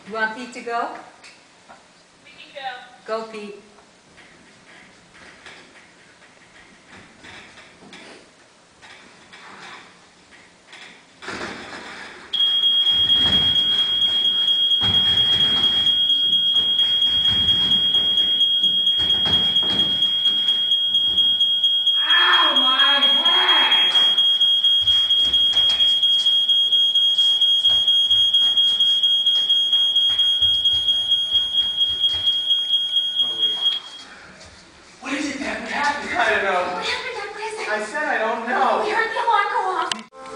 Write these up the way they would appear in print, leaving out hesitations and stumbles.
You want Pete to go? We can Go, Pete. What is it that happened? I don't know. What happened at prison? I said I don't know. We heard the alarm go off.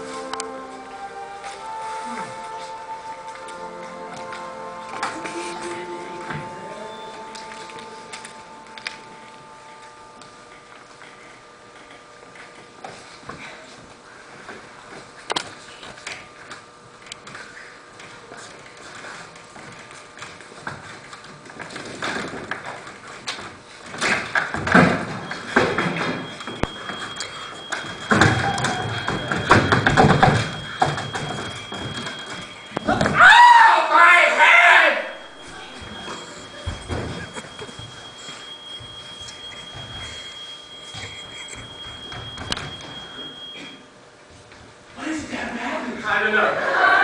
I don't know.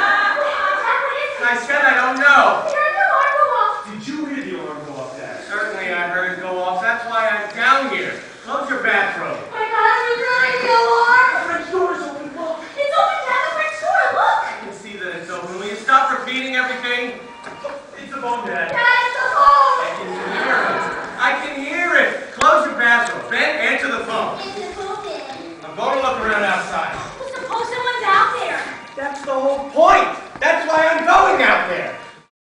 I said I don't know. We heard the alarm go off. Did you hear the alarm go off, Dad? Certainly I heard it go off. That's why I'm down here. Close your bathroom. Oh my gosh, we heard the alarm. The French door is open. Look. It's open, Dad. The French door. Look. I can see that it's open. Will you stop repeating everything? It's the phone, Dad. Dad, it's the phone. I can hear it. I can hear it. Close your bathroom. Ben, answer the phone. It's open. I'm going to look around outside. Suppose someone's out there. That's the whole point.